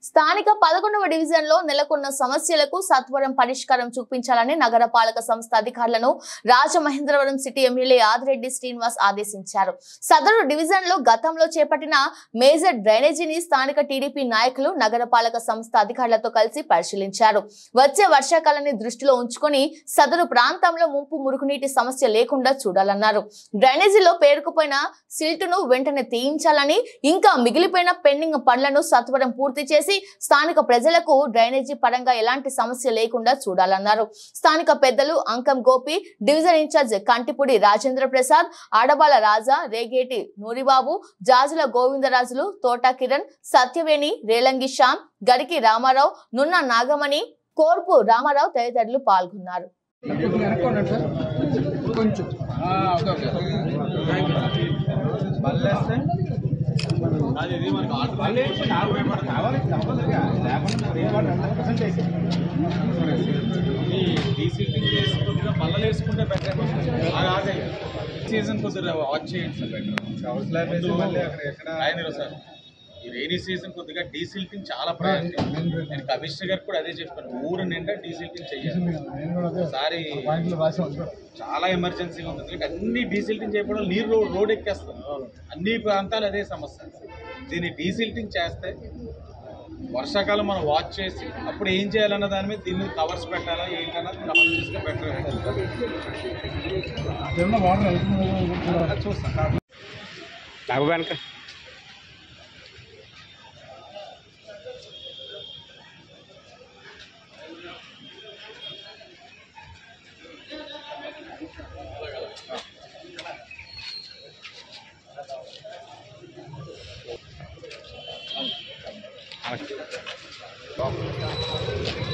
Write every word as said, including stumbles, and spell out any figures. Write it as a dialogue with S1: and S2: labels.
S1: స్థానిక పదకొండవ డివిజన్ లో నెలకొన్న సమస్యలకు సత్వరం పరిష్కారం చూపించాలని నగరపాలక సంస్థ అధికారులను రాజమహేంద్రవరం సిటీ ఎమ్మెల్యే ఆదిరెడ్డి శ్రీనివాస్ ఆదేశించారు. సదరు డివిజన్ లో గతంలో చేపట్టిన మేజర్ డ్రైనేజీని స్థానిక టీడీపీ నాయకులు నగరపాలక సంస్థ అధికారులతో కలిసి పరిశీలించారు. వచ్చే వర్షాకాలాన్ని దృష్టిలో ఉంచుకొని సదరు ప్రాంతంలో ముంపు మురుగునీటి సమస్య లేకుండా చూడాలన్నారు. డ్రైనేజీలో పేరుకుపోయిన సిల్టును వెంటనే తీయించాలని, ఇంకా మిగిలిపోయిన పెండింగ్ పనులను సత్వరం పూర్తి చేసి స్థానిక ప్రజలకు డ్రైనేజీ పరంగా ఎలాంటి సమస్య లేకుండా చూడాలన్నారు. స్థానిక పెద్దలు అంకం గోపి, డివిజన్ ఇన్ఛార్జ్ కంటిపూడి రాజేంద్ర ప్రసాద్, ఆడబాల రాజా, రేగేటి నూరిబాబు, జాజుల గోవిందరాజులు, తోట కిరణ్, సత్యవేణి, రేలంగి శ్యామ్, గడికి రామారావు, నున్న నాగమణి, కోర్పు రామారావు తదితరులు పాల్గొన్నారు.
S2: అది ఇది మనకు ఆటోమేటిక్ కావాలి డీసీటింగ్ చేసుకుంటే మళ్ళీ వేసుకుంటే బెటర్. అది సీజన్ కొద్దిగా వాచ్ చేయండి సార్. బెటర్ ఆయన సార్ ఈ రైనీ సీజన్ కొద్దిగా డీసిల్టింగ్ చాలా ప్రయారిటీ. నేను కమిషనర్ గారికి కూడా అదే చెప్పాను, ఊరు నిండా డీసిల్టింగ్ చెయ్యాలి. ఒకసారి చాలా ఎమర్జెన్సీగా ఉంది, అన్ని డీసిల్టింగ్ చేయడం నీరు రోడ్ ఎక్కేస్తాం. అన్ని ప్రాంతాలు అదే సమస్య. దీన్ని డీసిల్టింగ్ చేస్తే వర్షాకాలం మనం వాచ్ చేసి అప్పుడు ఏం చేయాలన్న దాని మీద దీన్ని కవర్స్ పెట్టాలా ఏంటన్నది ఆలోచిస్తే బెటర్. చూస్తాను
S3: Okay.